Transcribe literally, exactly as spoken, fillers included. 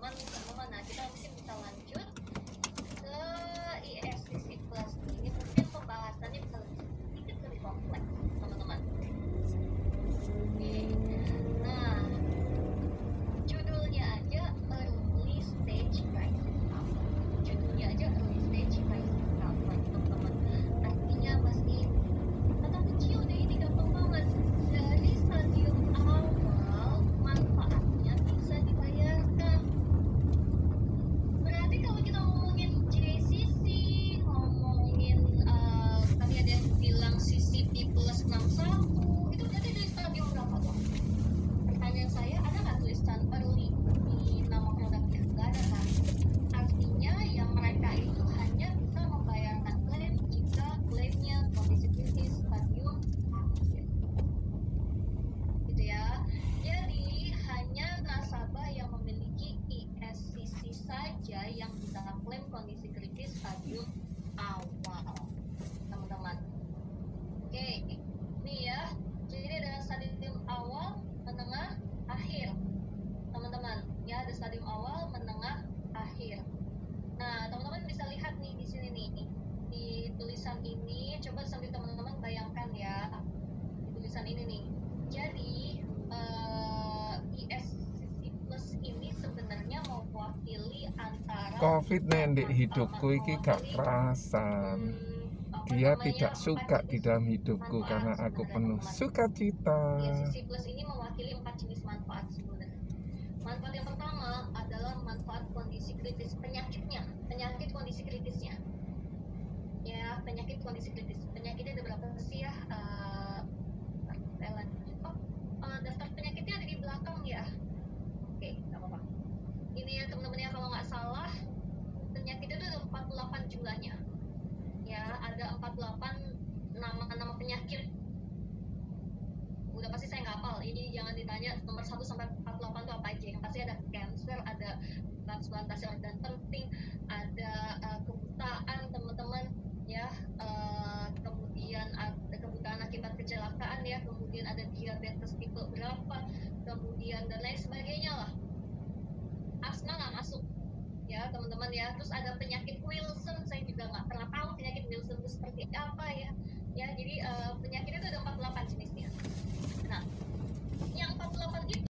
teman-teman. Teman-teman, nah kita mungkin bisa lanjut ke I S C C Plus ini. Mungkin pembahasannya bisa lebih sedikit lebih kompleks, teman-teman. Oke, nah judulnya aja early stage crisis cover. Judulnya aja early stage crisis cover, teman-teman. Artinya pasti kata kecil deh, ini gampang banget. Dari stadium awal manfaatnya bisa dibayarkan. Berarti kalau kita ngomongin J C C, ngomongin uh, tadi ada yang bilang C C P plus enam puluh satu, itu berarti dari stadium berapa tuh? Pertanyaan saya, ada nggak tulisan early di nama produknya? Nggak ada kan? Artinya yang mereka itu hanya bisa membayarkan klaim jika klaimnya kondisi kritis stadium akhir. Gitu ya. Jadi hanya nasabah yang memiliki I S C C saja yang bisa klaim kondisi kritis stadium awal, teman-teman. Oke, nih ya. Jadi ada stadium awal, menengah, akhir, teman-teman. Ya, ada stadium awal, menengah, akhir. Nah, teman-teman bisa lihat nih di sini nih, di tulisan ini. Coba sambil teman-teman bayangkan ya, di tulisan ini nih. Jadi uh, I S C C Plus ini sebenarnya mewakili antara Covid nendek hidupku iki gak perasan. hmm, Dia namanya, tidak suka di dalam hidupku manfaat karena aku sebenarnya, penuh teman-teman. sukacita. I S C C Plus ini mewakili empat jenis manfaat sebenarnya. Manfaat yang pertama adalah manfaat kondisi kritis penyakitnya, penyakit kondisi kritisnya. Ya, penyakit kondisi kritis. Penyakitnya ada berapa sih ya? Uh, saya lanjut. Oh, uh, daftar penyakitnya ada di belakang ya. Oke, nggak apa-apa. Ini ya teman-teman ya, kalau nggak salah penyakitnya itu ada empat puluh delapan jumlahnya. Ya, ada empat puluh delapan nama-nama penyakit. Udah pasti saya nggak hafal, ini jangan ditanya nomor satu sampai empat puluh delapan itu apa aja. Yang pasti ada cancer, ada transplantasi organ penting, ada uh, kebutaan, teman-teman ya, uh, kemudian ada kebutaan akibat kecelakaan ya, kemudian ada diabetes tipe berapa, kemudian dan lain sebagainya lah. Asma nggak masuk ya, teman-teman ya. Terus ada penyakit Wilson, saya juga nggak pernah tahu penyakit Wilson itu seperti apa ya. Ya, jadi uh, penyakitnya itu ada empat puluh delapan jenisnya. Nah, yang empat puluh delapan itu